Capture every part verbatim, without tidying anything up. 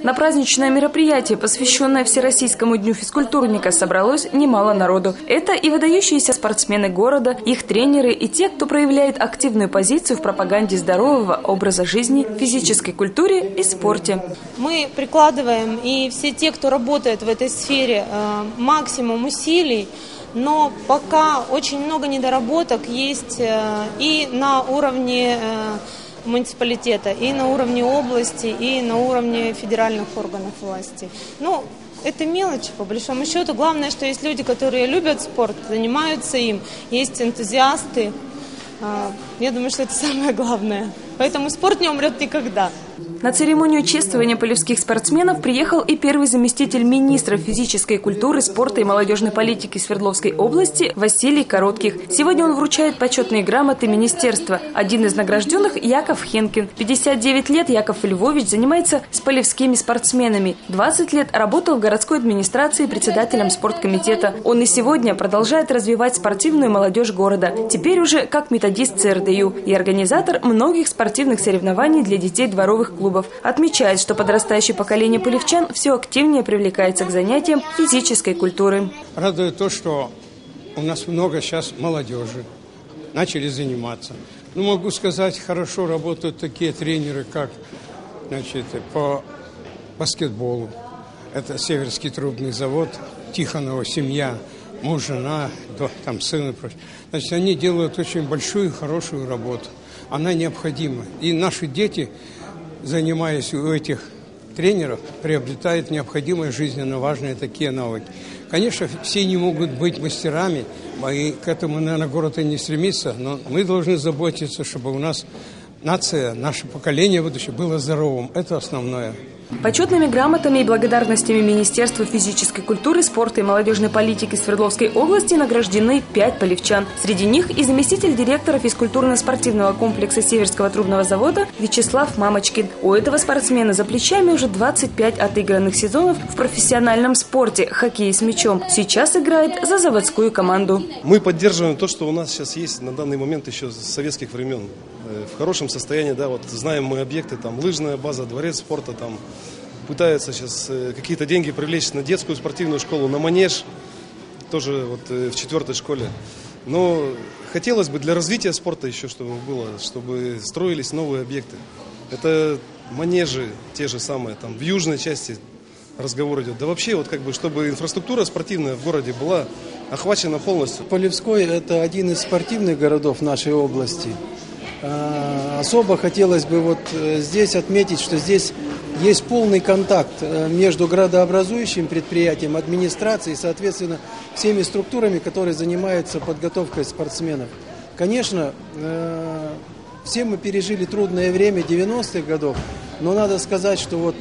На праздничное мероприятие, посвященное Всероссийскому дню физкультурника, собралось немало народу. Это и выдающиеся спортсмены города, их тренеры и те, кто проявляет активную позицию в пропаганде здорового образа жизни, физической культуре и спорте. Мы прикладываем, и все те, кто работает в этой сфере, максимум усилий, но пока очень много недоработок есть и на уровне муниципалитета, и на уровне области, и на уровне федеральных органов власти. Ну, это мелочи, по большому счету. Главное, что есть люди, которые любят спорт, занимаются им, есть энтузиасты. Я думаю, что это самое главное. Поэтому спорт не умрет никогда. На церемонию чествования полевских спортсменов приехал и первый заместитель министра физической культуры, спорта и молодежной политики Свердловской области Василий Коротких. Сегодня он вручает почетные грамоты министерства. Один из награжденных – Яков Хенкин. пятьдесят девять лет Яков Львович занимается с полевскими спортсменами. двадцать лет работал в городской администрации председателем спорткомитета. Он и сегодня продолжает развивать спортивную молодежь города. Теперь уже как методист ЦРДЮ и организатор многих спортивных соревнований для детей дворовых клубов. Отмечает, что подрастающее поколение полевчан все активнее привлекается к занятиям физической культуры. Радует то, что у нас много сейчас молодежи начали заниматься. Ну, могу сказать, хорошо работают такие тренеры, как, значит, по баскетболу. Это Северский трубный завод, Тихонова семья, муж, жена, там сын и прочее. Значит, они делают очень большую и хорошую работу. Она необходима. И наши дети, занимаясь у этих тренеров, приобретают необходимые жизненно важные такие навыки. Конечно, все не могут быть мастерами, и к этому, наверное, город и не стремится, но мы должны заботиться, чтобы у нас нация, наше поколение будущее было здоровым. Это основное. Почетными грамотами и благодарностями Министерства физической культуры, спорта и молодежной политики Свердловской области награждены пять полевчан. Среди них и заместитель директора физкультурно-спортивного комплекса Северского трубного завода Вячеслав Мамочкин. У этого спортсмена за плечами уже двадцать пять отыгранных сезонов в профессиональном спорте – хоккее с мячом. Сейчас играет за заводскую команду. Мы поддерживаем то, что у нас сейчас есть на данный момент еще с советских времен. В хорошем состоянии, да, вот знаем мы объекты, там лыжная база, дворец спорта, там пытаются сейчас какие-то деньги привлечь на детскую спортивную школу, на манеж, тоже вот в четвертой школе. Но хотелось бы для развития спорта еще, чтобы было, чтобы строились новые объекты. Это манежи те же самые, там в южной части разговор идет. Да вообще, вот как бы, чтобы инфраструктура спортивная в городе была охвачена полностью. Полевской – это один из спортивных городов нашей области. Особо хотелось бы вот здесь отметить, что здесь есть полный контакт между градообразующим предприятием, администрацией и, соответственно, всеми структурами, которые занимаются подготовкой спортсменов. Конечно, все мы пережили трудное время девяностых годов, но надо сказать, что вот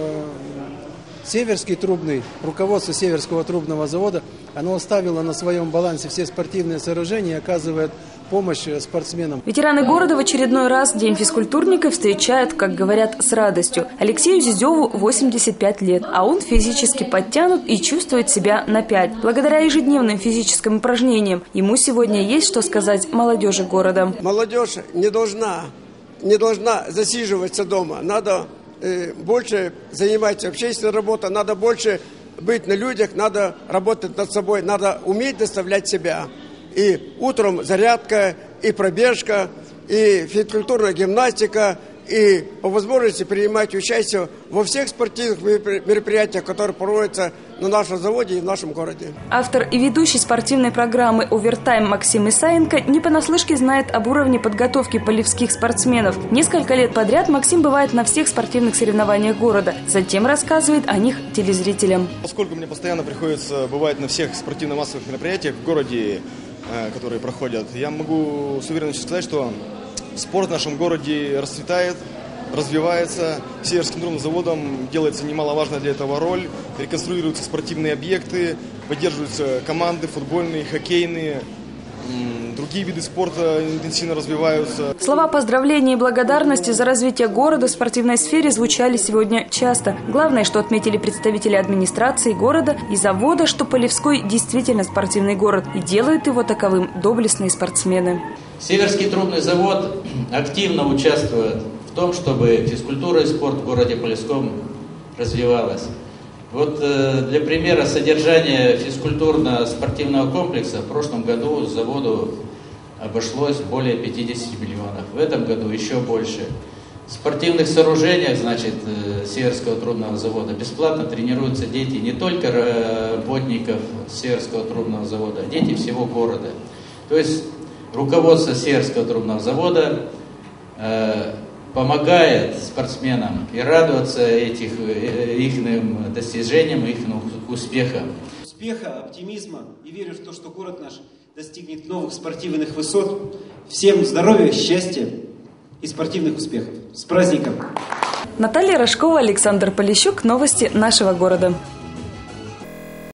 Северский трубный, руководство Северского трубного завода, оно оставило на своем балансе все спортивные сооружения и оказывает помощь спортсменам. Ветераны города в очередной раз День физкультурника встречают, как говорят, с радостью. Алексею Зизеву восемьдесят пять лет, а он физически подтянут и чувствует себя на пять. Благодаря ежедневным физическим упражнениям ему сегодня есть что сказать молодежи города. Молодежь не должна, не должна засиживаться дома. Надо э, больше заниматься общественной работой, надо больше быть на людях, надо работать над собой, надо уметь доставлять себя. И утром зарядка, и пробежка, и физкультурная гимнастика, и по возможности принимать участие во всех спортивных мероприятиях, которые проводятся на нашем заводе и в нашем городе. Автор и ведущий спортивной программы «Овертайм» Максим Исаенко не понаслышке знает об уровне подготовки полевских спортсменов. Несколько лет подряд Максим бывает на всех спортивных соревнованиях города. Затем рассказывает о них телезрителям. Поскольку мне постоянно приходится бывать на всех спортивно-массовых мероприятиях в городе, которые проходят, я могу с уверенностью сказать, что спорт в нашем городе расцветает, развивается. Северским трубным заводом делается немаловажная для этого роль. Реконструируются спортивные объекты, поддерживаются команды футбольные, хоккейные. Другие виды спорта интенсивно развиваются. Слова поздравления и благодарности за развитие города в спортивной сфере звучали сегодня часто. Главное, что отметили представители администрации города и завода, что Полевской действительно спортивный город и делают его таковым доблестные спортсмены. Северский трубный завод активно участвует в том, чтобы физкультура и спорт в городе Полевском развивалась. Вот для примера, содержание физкультурно-спортивного комплекса в прошлом году заводу обошлось более пятидесяти миллионов. В этом году еще больше. В спортивных сооружениях, значит, Северского трубного завода бесплатно тренируются дети не только работников Северского трубного завода, а дети всего города. То есть руководство Северского трубного завода э, помогает спортсменам и радоваться этих, их достижениям, их успехам. Успеха, оптимизма и верю в то, что город наш достигнет новых спортивных высот. Всем здоровья, счастья и спортивных успехов. С праздником! Наталья Рожкова, Александр Полищук. Новости нашего города.